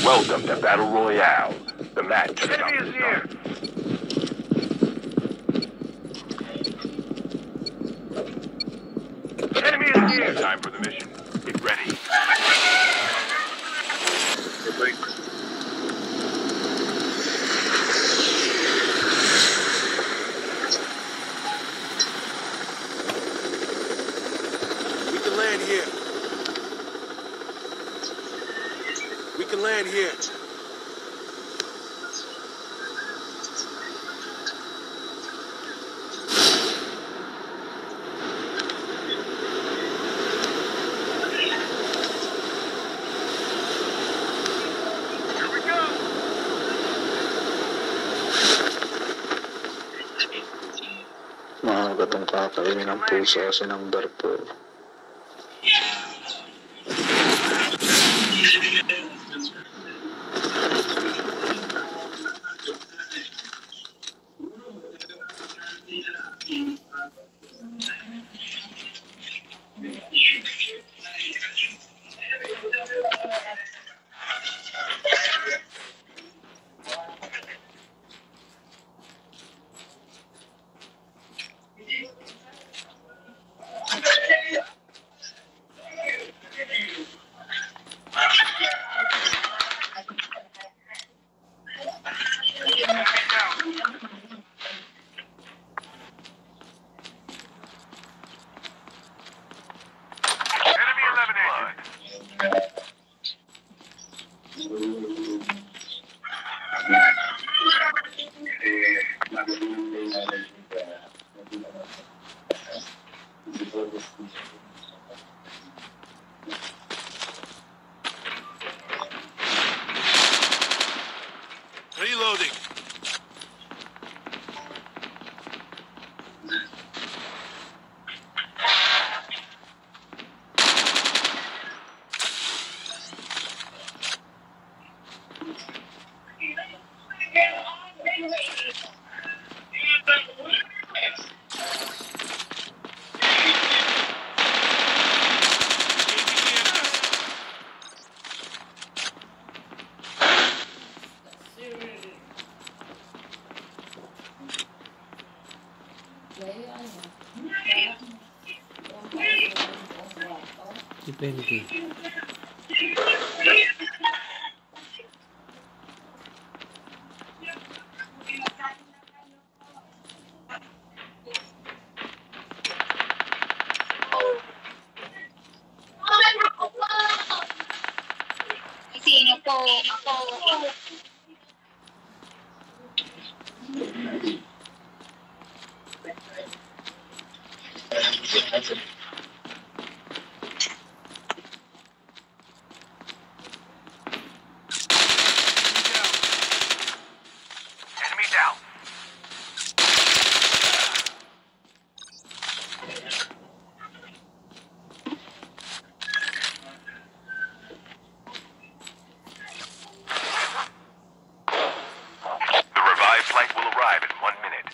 Welcome to Battle Royale. The match is Enemy about is to here. start. Enemy is here. Time for the mission. Get ready. We can land here. We can land here. Here we go. Mga gatong kakainin ng puso kasi ng Darfur. Enemy eliminated. Reloading. Depende. Sino po? Ako. Enemy down. The revived flight will arrive in 1 minute.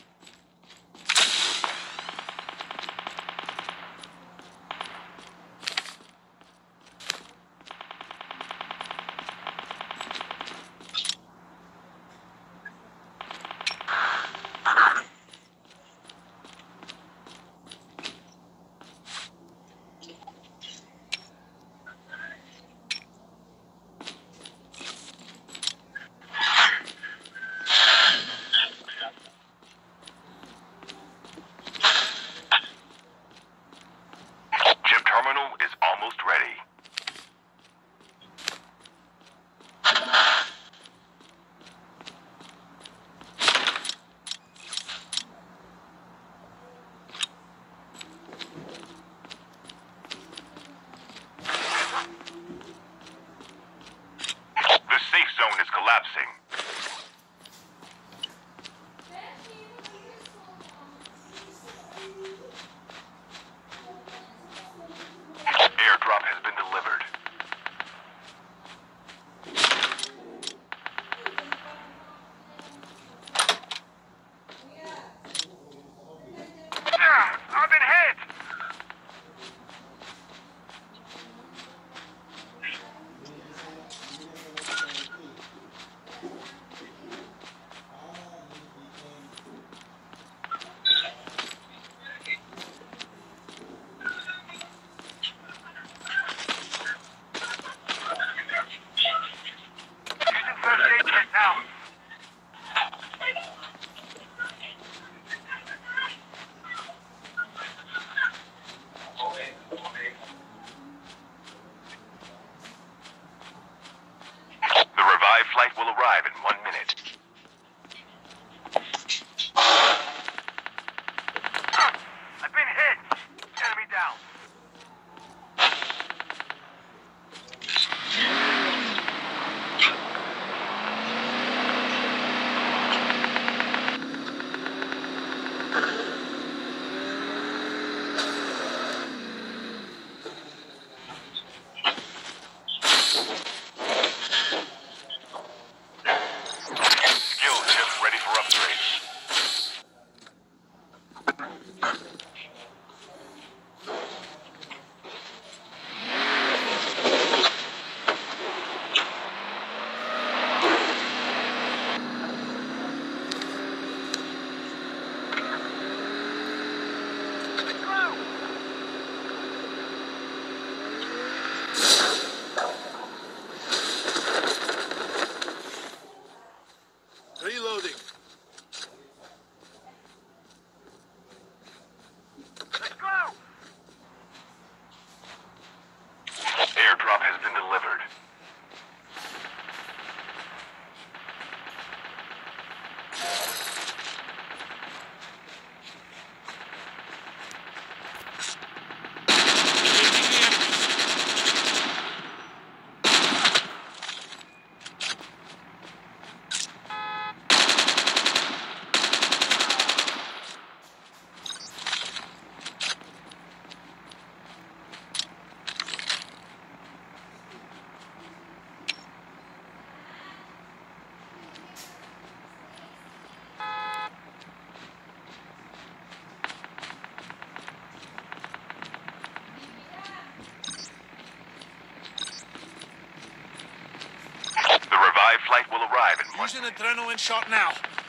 an adrenaline shot now.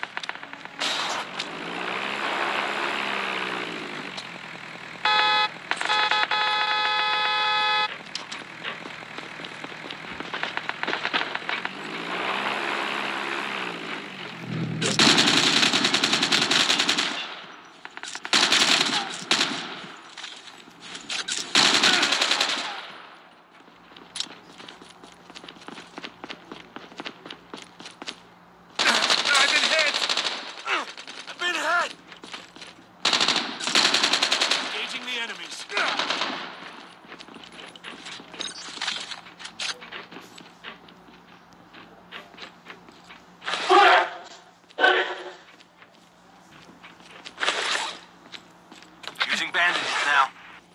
Using bandages now.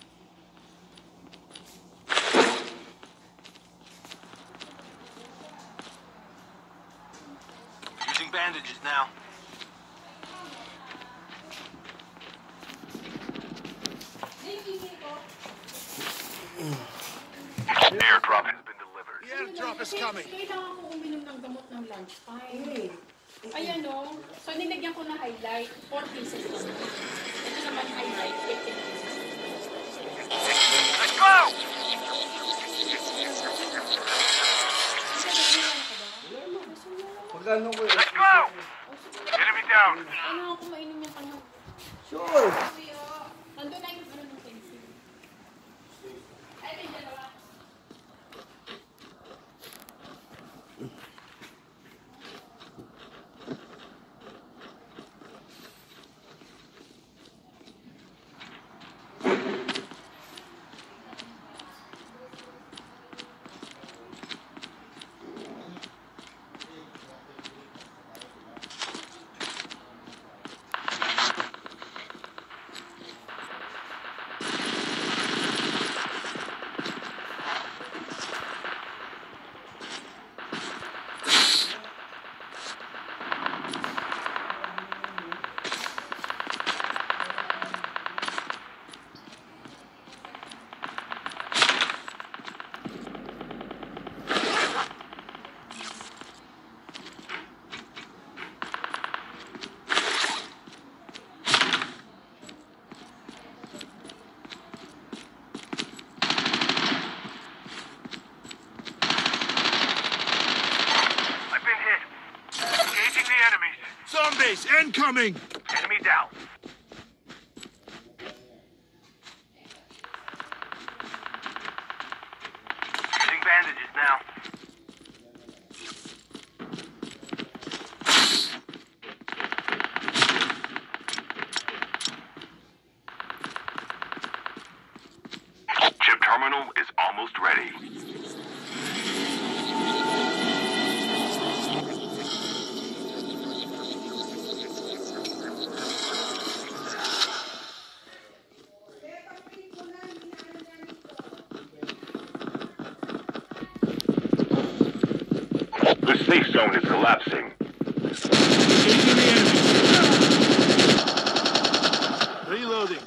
Using bandages now. Airdrop has been delivered. The airdrop is coming. Kailangan ko uminom ng gamot ng lunchtime. Ayan o. So, nilagyan ko na highlight. 4 pieces lang. Ito naman highlight. 15 pieces. Let's go! Let's go! Enemy down. Ano ako mainom yung panahon? Sure. Nandun na yung ano ng fencing. Ay, may dalawa. Zombies incoming! Enemy down. Using bandages now. Chip terminal is almost ready. The safe zone is collapsing. Engaging the enemy. Reloading.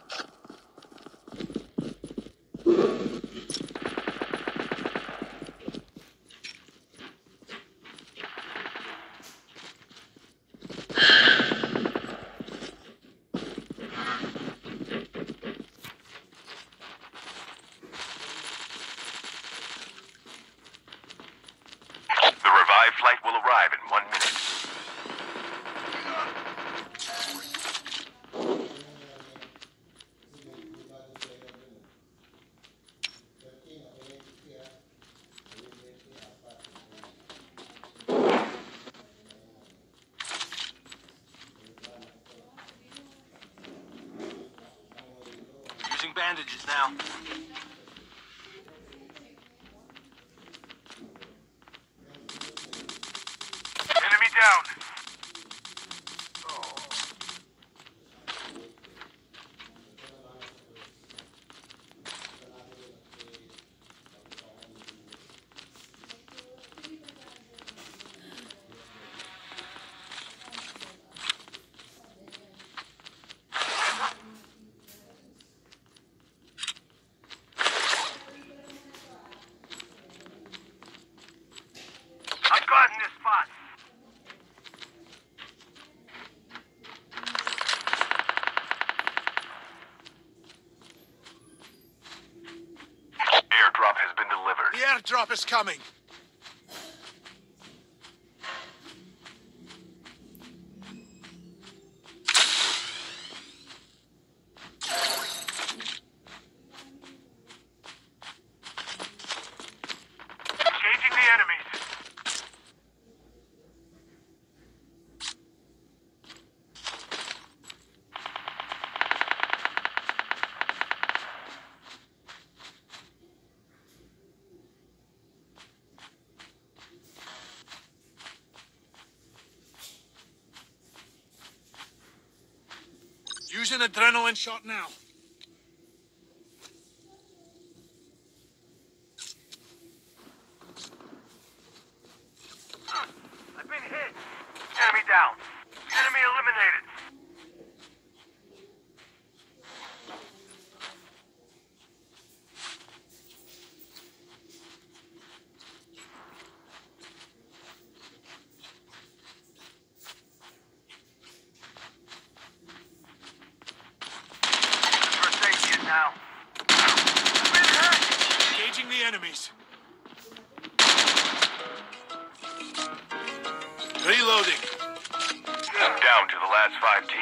The revived flight will arrive in 1 minute. Using bandages now. Enemy down. Airdrop is coming. Engaging the enemies. Use an adrenaline shot now. I've been hit. Enemy down. Enemy eliminated. For safety now. I've been hit. Engaging the enemies. Reloading. Down to the last 5 teams.